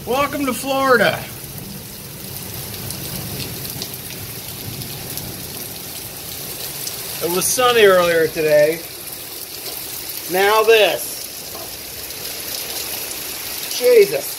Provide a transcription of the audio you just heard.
Welcome to Florida. It was sunny earlier today. Now this. Jesus.